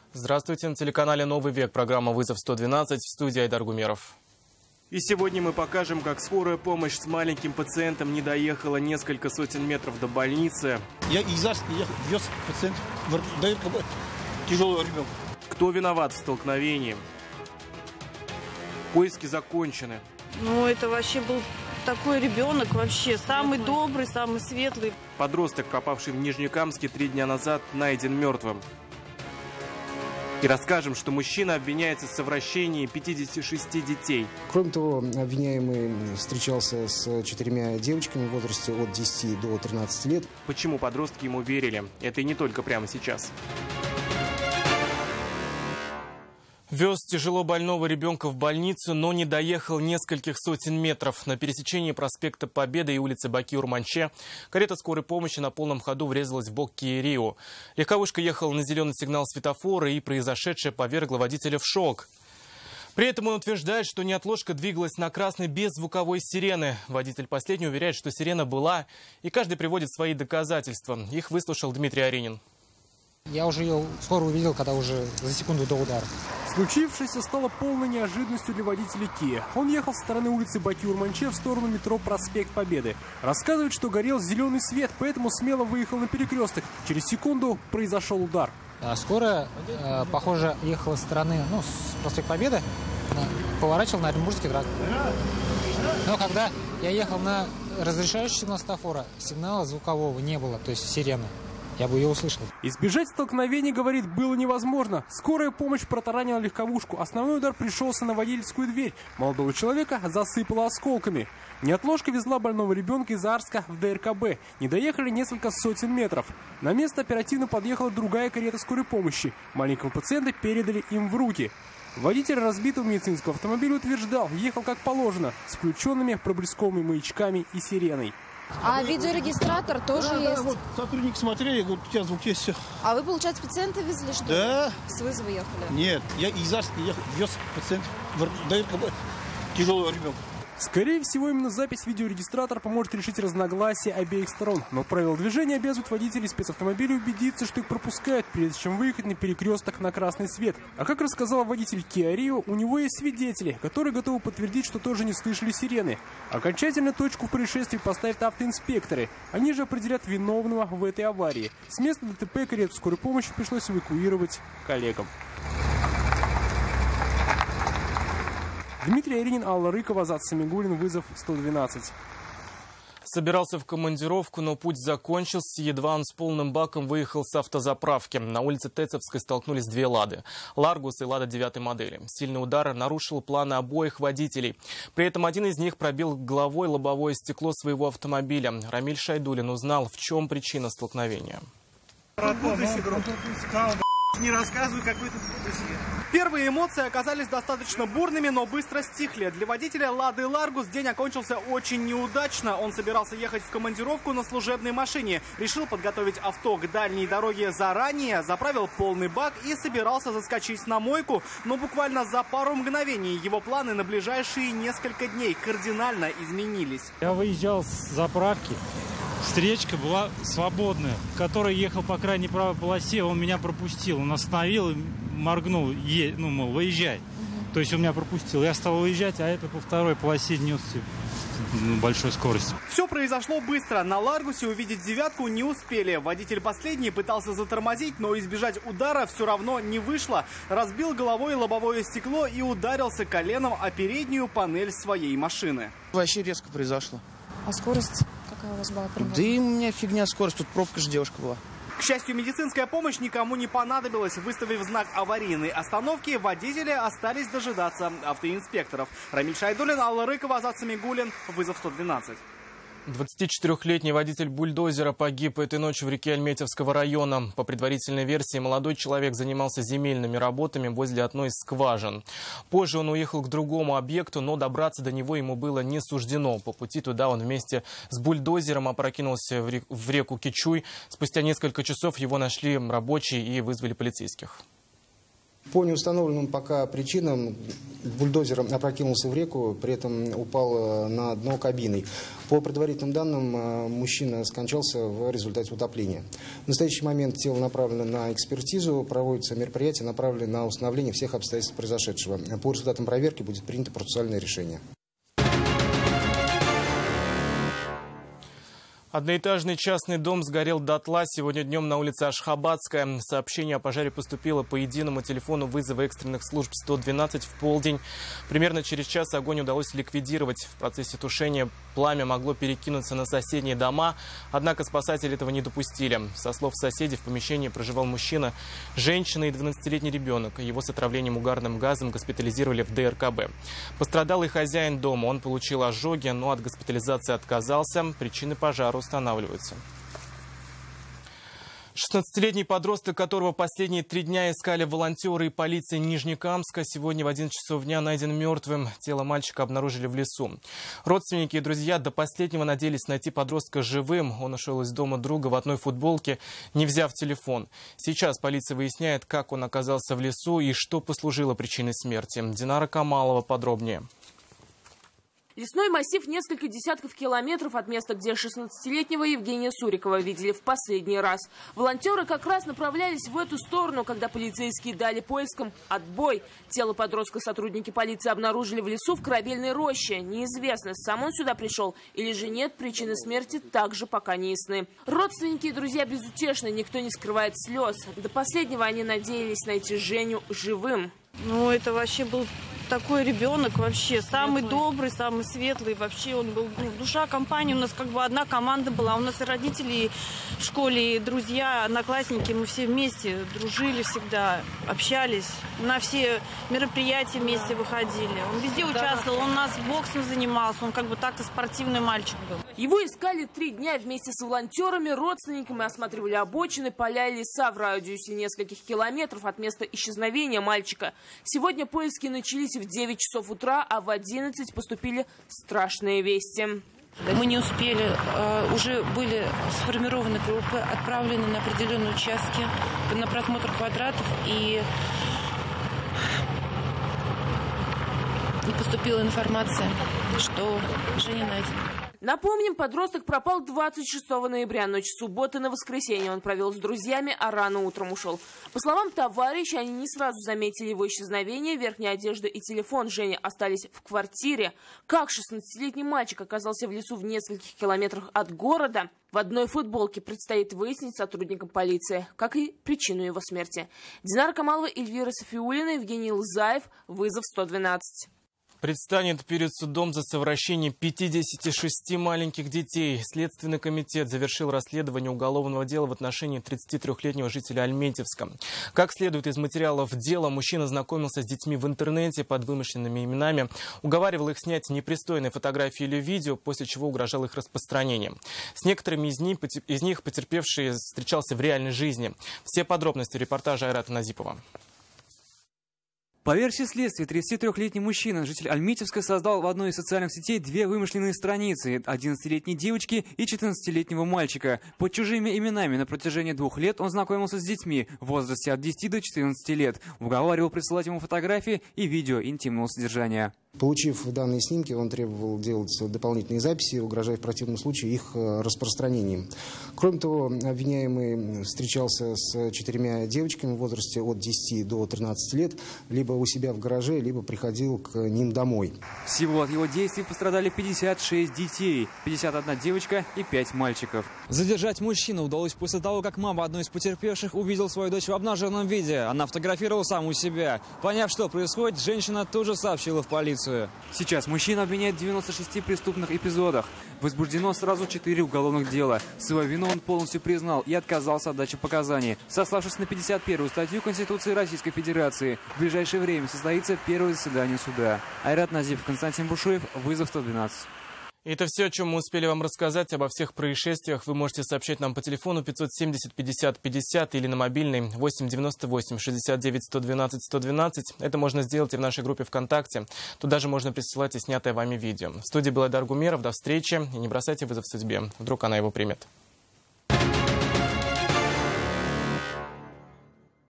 Здравствуйте, на телеканале «Новый век», программа «Вызов 112», в студии Айдар Гумеров. И сегодня мы покажем, как скорая помощь с маленьким пациентом не доехала несколько сотен метров до больницы. Я из Арска вез пациентов в ДРКБ, тяжелого ребенка. Кто виноват в столкновении? Поиски закончены. Ну, это вообще был такой ребенок, вообще самый добрый, самый светлый. Подросток, пропавший в Нижнекамске 3 дня назад, найден мертвым. И расскажем, что мужчина обвиняется в совращении 56 детей. Кроме того, обвиняемый встречался с 4 девочками в возрасте от 10 до 13 лет. Почему подростки ему верили? Это и не только прямо сейчас. Вез тяжело больного ребенка в больницу, но не доехал нескольких сотен метров. На пересечении проспекта Победы и улицы Баки-Урманче карета скорой помощи на полном ходу врезалась в бок Kia Rio. Легковушка ехала на зеленый сигнал светофора, и произошедшее повергло водителя в шок. При этом он утверждает, что неотложка двигалась на красный без звуковой сирены. Водитель последний уверяет, что сирена была, и каждый приводит свои доказательства. Их выслушал Дмитрий Аринин. Я уже ее скоро увидел, когда уже за секунду до удара. Случившееся стало полной неожиданностью для водителя Kia. Он ехал со стороны улицы Баки-Урманче в сторону метро «Проспект Победы». Рассказывает, что горел зеленый свет, поэтому смело выехал на перекресток. Через секунду произошел удар. Скорая, похоже, ехала со стороны, с проспекта Победы, поворачивал на Оренбургский тракт. Но когда я ехал на разрешающий сигнал светофора, сигнала звукового не было, то есть сирены. Я бы ее услышал. Избежать столкновений, говорит, было невозможно. Скорая помощь протаранила легковушку. Основной удар пришелся на водительскую дверь. Молодого человека засыпало осколками. Неотложка везла больного ребенка из Арска в ДРКБ. Не доехали несколько сотен метров. На место оперативно подъехала другая карета скорой помощи. Маленького пациента передали им в руки. Водитель разбитого медицинского автомобиля утверждал, ехал как положено, с включенными проблесковыми маячками и сиреной. А видеорегистратор тоже есть? Вот сотрудники смотрели, говорят, у тебя звук есть, все. А вы, получается, пациента везли, что ли? Да. С вызова ехали? Нет, я из Арска вез пациентов в ДРКБ, тяжелого ребенка. Скорее всего, именно запись видеорегистратора поможет решить разногласия обеих сторон. Но правила движения обязывают водителей спецавтомобиля убедиться, что их пропускают, прежде чем выехать на перекресток на красный свет. А как рассказал водитель Kia Rio, у него есть свидетели, которые готовы подтвердить, что тоже не слышали сирены. Окончательную точку в происшествии поставят автоинспекторы. Они же определят виновного в этой аварии. С места ДТП карету скорой помощи пришлось эвакуировать коллегам. Дмитрий Аринин, Алла Рыкова, Азат Самигуллин, вызов 112. Собирался в командировку, но путь закончился, едва он с полным баком выехал с автозаправки. На улице Тецевской столкнулись 2 «Лады» – «Ларгус» и «Лада» 9-й модели. Сильный удар нарушил планы обоих водителей. При этом один из них пробил головой лобовое стекло своего автомобиля. Рамиль Шайдулин узнал, в чем причина столкновения. Не рассказывай, какой ты будущий. Первые эмоции оказались достаточно бурными, но быстро стихли. Для водителя «Лады» «Ларгус» день окончился очень неудачно. Он собирался ехать в командировку на служебной машине. Решил подготовить авто к дальней дороге заранее, заправил полный бак и собирался заскочить на мойку. Но буквально за пару мгновений его планы на ближайшие несколько дней кардинально изменились. Я выезжал с заправки. Встречка была свободная, который ехал по крайней правой полосе, он меня пропустил. Он остановил и моргнул, мол, выезжай. То есть он меня пропустил. Я стал выезжать, а это по второй полосе несся большой скоростью. Все произошло быстро. На «Ларгусе» увидеть «девятку» не успели. Водитель последний пытался затормозить, но избежать удара все равно не вышло. Разбил головой лобовое стекло и ударился коленом о переднюю панель своей машины. Вообще резко произошло. А скорость какая у вас была? Да и у меня фигня скорость, тут пробка же девушка была. К счастью, медицинская помощь никому не понадобилась. Выставив знак аварийной остановки, водители остались дожидаться автоинспекторов. Рамиль Шайдулин, Алла Рыкова, Азат Самигуллин, вызов 112. 24-летний водитель бульдозера погиб этой ночью в реке Альметьевского района. По предварительной версии, молодой человек занимался земельными работами возле одной из скважин. Позже он уехал к другому объекту, но добраться до него ему было не суждено. По пути туда он вместе с бульдозером опрокинулся в реку Кичуй. Спустя несколько часов его нашли рабочие и вызвали полицейских. По неустановленным пока причинам бульдозер опрокинулся в реку, при этом упал на дно кабины. По предварительным данным, мужчина скончался в результате утопления. В настоящий момент тело направлено на экспертизу, проводятся мероприятия, направленные на установление всех обстоятельств произошедшего. По результатам проверки будет принято процессуальное решение. Одноэтажный частный дом сгорел дотла сегодня днем на улице Ашхабадская. Сообщение о пожаре поступило по единому телефону вызова экстренных служб 112 в полдень. Примерно через час огонь удалось ликвидировать. В процессе тушения пламя могло перекинуться на соседние дома, однако спасатели этого не допустили. Со слов соседей, в помещении проживал мужчина, женщина и 12-летний ребенок. Его с отравлением угарным газом госпитализировали в ДРКБ. Пострадал и хозяин дома. Он получил ожоги, но от госпитализации отказался. Причины пожара устанавливаются. 16-летний подросток, которого последние 3 дня искали волонтеры и полиция Нижнекамска, сегодня в 11 часов дня найден мертвым. Тело мальчика обнаружили в лесу. Родственники и друзья до последнего надеялись найти подростка живым. Он ушел из дома друга в одной футболке, не взяв телефон. Сейчас полиция выясняет, как он оказался в лесу и что послужило причиной смерти. Динара Камалова подробнее. Лесной массив несколько десятков километров от места, где 16-летнего Евгения Сурикова видели в последний раз. Волонтеры как раз направлялись в эту сторону, когда полицейские дали поискам отбой. Тело подростка сотрудники полиции обнаружили в лесу в корабельной роще. Неизвестно, сам он сюда пришел или же нет, причины смерти также пока не ясны. Родственники и друзья безутешны, никто не скрывает слез. До последнего они надеялись найти Женю живым. Ну, это вообще был такой ребенок, вообще самый добрый, самый светлый. Вообще он был душа компании. У нас как бы одна команда была. У нас и родители в школе, и друзья, одноклассники. Мы все вместе дружили всегда, общались. На все мероприятия вместе выходили. Он везде участвовал, он у нас боксом занимался. Он как бы так-то спортивный мальчик был. Его искали 3 дня вместе с волонтерами, родственниками, осматривали обочины, поля и леса в радиусе нескольких километров от места исчезновения мальчика. Сегодня поиски начались в 9 часов утра, а в 11 поступили страшные вести. Мы не успели, уже были сформированы группы, отправлены на определенные участки, на просмотр квадратов, и поступила информация, что Женя найдена. Напомним, подросток пропал 26 ноября, ночь с субботы на воскресенье. Он провел с друзьями, а рано утром ушел. По словам товарища, они не сразу заметили его исчезновение. Верхняя одежда и телефон Жени остались в квартире. Как 16-летний мальчик оказался в лесу в нескольких километрах от города? В одной футболке предстоит выяснить сотрудникам полиции, как и причину его смерти. Динара Камалова, Эльвира Софиуллина, Евгений Лзаев. Вызов 112. Предстанет перед судом за совращение 56 маленьких детей. Следственный комитет завершил расследование уголовного дела в отношении 33-летнего жителя Альметьевска. Как следует из материалов дела, мужчина знакомился с детьми в интернете под вымышленными именами, уговаривал их снять непристойные фотографии или видео, после чего угрожал их распространением. С некоторыми из них потерпевший встречался в реальной жизни. Все подробности репортажа Айрата Назипова. По версии следствия, 33-летний мужчина, житель Альметьевска, создал в одной из социальных сетей 2 вымышленные страницы – 11-летней девочки и 14-летнего мальчика. Под чужими именами на протяжении 2 лет он знакомился с детьми в возрасте от 10 до 14 лет, уговаривал присылать ему фотографии и видео интимного содержания. Получив данные снимки, он требовал делать дополнительные записи, угрожая в противном случае их распространением. Кроме того, обвиняемый встречался с 4 девочками в возрасте от 10 до 13 лет, либо у себя в гараже, либо приходил к ним домой. Всего от его действий пострадали 56 детей, 51 девочка и 5 мальчиков. Задержать мужчину удалось после того, как мама одной из потерпевших увидела свою дочь в обнаженном виде. Она фотографировала саму себя. Поняв, что происходит, женщина тут же сообщила в полицию. Сейчас мужчина обвиняет в 96 преступных эпизодах. Возбуждено сразу 4 уголовных дела. Свою вину он полностью признал и отказался от дачи показаний, сославшись на 51-ю статью Конституции Российской Федерации. В ближайшее время состоится первое заседание суда. Айрат Назипов, Константин Бушуев, вызов 112. Это все, о чем мы успели вам рассказать. Обо всех происшествиях вы можете сообщать нам по телефону 570 50 50 или на мобильный 8 98 69 112 112. Это можно сделать и в нашей группе ВКонтакте. Туда же можно присылать и снятое вами видео. В студии был Айдар Гумеров. До встречи. И не бросайте вызов судьбе. Вдруг она его примет.